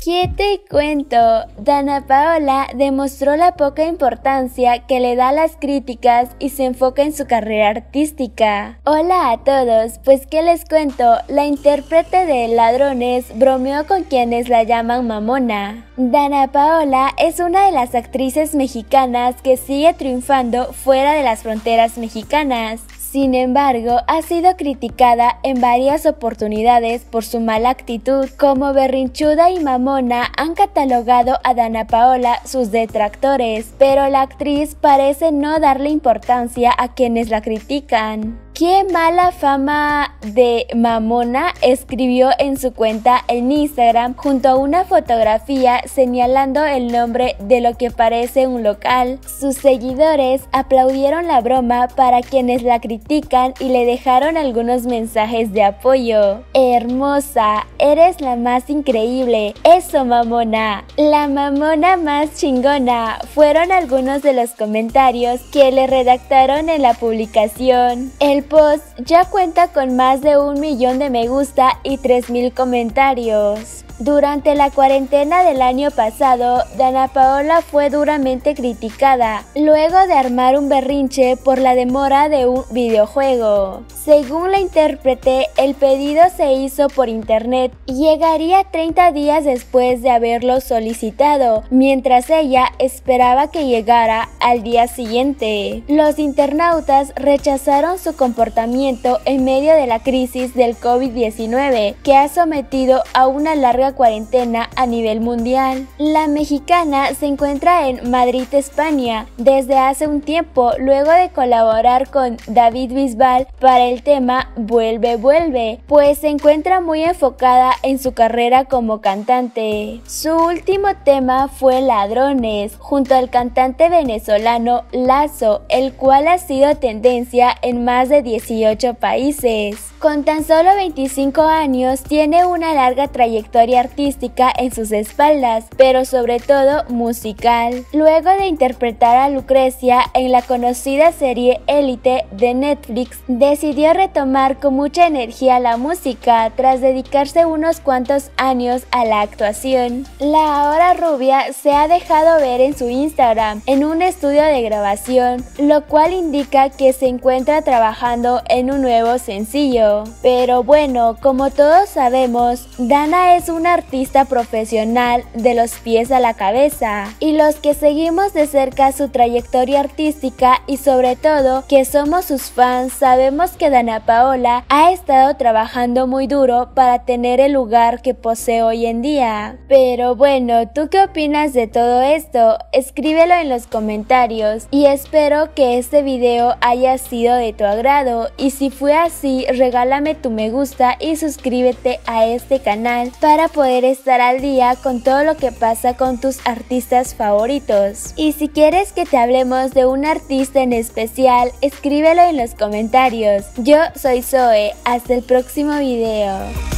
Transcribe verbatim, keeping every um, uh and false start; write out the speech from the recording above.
¿Qué te cuento? Dana Paola demostró la poca importancia que le da a las críticas y se enfoca en su carrera artística. Hola a todos, pues ¿qué les cuento? La intérprete de Ladrones bromeó con quienes la llaman mamona. Dana Paola es una de las actrices mexicanas que sigue triunfando fuera de las fronteras mexicanas. Sin embargo, ha sido criticada en varias oportunidades por su mala actitud. Como berrinchuda y mamona han catalogado a Dana Paola sus detractores, pero la actriz parece no darle importancia a quienes la critican. ¡Qué mala fama de mamona!, escribió en su cuenta en Instagram junto a una fotografía señalando el nombre de lo que parece un local. Sus seguidores aplaudieron la broma para quienes la critican y le dejaron algunos mensajes de apoyo. Hermosa, eres la más increíble, eso mamona, la mamona más chingona, fueron algunos de los comentarios que le redactaron en la publicación. El post ya cuenta con más de un millón de me gusta y tres mil comentarios. Durante la cuarentena del año pasado, Dana Paola fue duramente criticada, luego de armar un berrinche por la demora de un videojuego. Según la intérprete, el pedido se hizo por internet y llegaría treinta días después de haberlo solicitado, mientras ella esperaba que llegara al día siguiente. Los internautas rechazaron su comportamiento en medio de la crisis del COVID diecinueve, que ha sometido a una larga cuarentena a nivel mundial. La mexicana se encuentra en Madrid, España, desde hace un tiempo, luego de colaborar con David Bisbal para el tema Vuelve, Vuelve, pues se encuentra muy enfocada en su carrera como cantante. Su último tema fue Ladrones, junto al cantante venezolano Lazo, el cual ha sido tendencia en más de dieciocho países. Con tan solo veinticinco años, tiene una larga trayectoria artística en sus espaldas, pero sobre todo musical. Luego de interpretar a Lucrecia en la conocida serie Élite de Netflix, decidió retomar con mucha energía la música tras dedicarse unos cuantos años a la actuación. La ahora rubia se ha dejado ver en su Instagram en un estudio de grabación, lo cual indica que se encuentra trabajando en un nuevo sencillo. Pero bueno, como todos sabemos, Dana es una artista profesional de los pies a la cabeza, y los que seguimos de cerca su trayectoria artística y sobre todo que somos sus fans sabemos que Dana Paola ha estado trabajando muy duro para tener el lugar que posee hoy en día. Pero bueno, ¿tú qué opinas de todo esto? Escríbelo en los comentarios y espero que este video haya sido de tu agrado, y si fue así, regálame tu me gusta y suscríbete a este canal para poder estar al día con todo lo que pasa con tus artistas favoritos. Y si quieres que te hablemos de un artista en especial, escríbelo en los comentarios. Yo soy Zoe, hasta el próximo video.